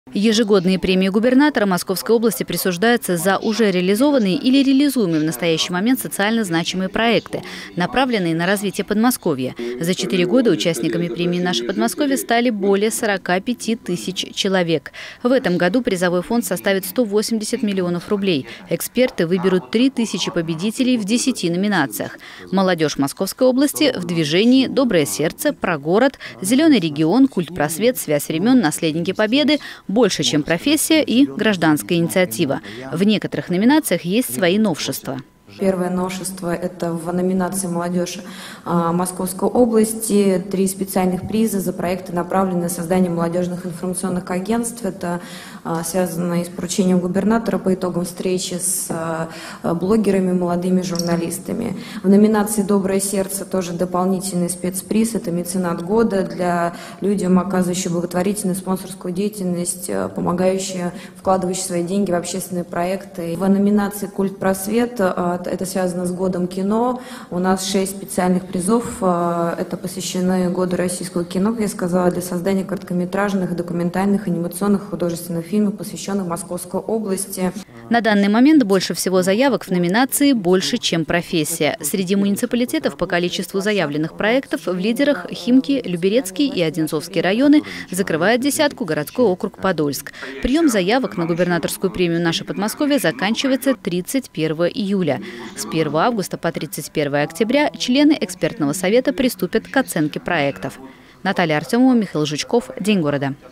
Ежегодные премии губернатора Московской области присуждаются за уже реализованные или реализуемые в настоящий момент социально значимые проекты, направленные на развитие Подмосковья. За 4 года участниками премии «Наше Подмосковье» стали более 45 тысяч человек. В этом году призовой фонд составит 180 миллионов рублей. Эксперты выберут 3000 победителей в 10 номинациях. Молодежь Московской области в движении, доброе сердце, про город, зеленый регион, культ-просвет, связь времен, наследники победы, больше, чем профессия и гражданская инициатива. В некоторых номинациях есть свои новшества. Первое новшество – это в номинации «Молодежь Московской области» 3 специальных приза за проекты, направленные на создание молодежных информационных агентств. Это связано и с поручением губернатора по итогам встречи с блогерами, молодыми журналистами. В номинации «Доброе сердце» тоже дополнительный спецприз – это меценат года для людям, оказывающих благотворительную спонсорскую деятельность, помогающие, вкладывающие свои деньги в общественные проекты. В номинации «Культ-просвет» это связано с годом кино. У нас 6 специальных призов. Это посвящены году российского кино, как я сказала, для создания короткометражных, документальных, анимационных, художественных фильмов, посвященных Московской области. На данный момент больше всего заявок в номинации «Больше, чем профессия». Среди муниципалитетов по количеству заявленных проектов в лидерах Химки, Люберецкий и Одинцовский районы, закрывает десятку городской округ Подольск. Прием заявок на губернаторскую премию «Наше Подмосковье» заканчивается 31 июля. С 1 августа по 31 октября члены экспертного совета приступят к оценке проектов. Наталья Артемова, Михаил Жучков. День города.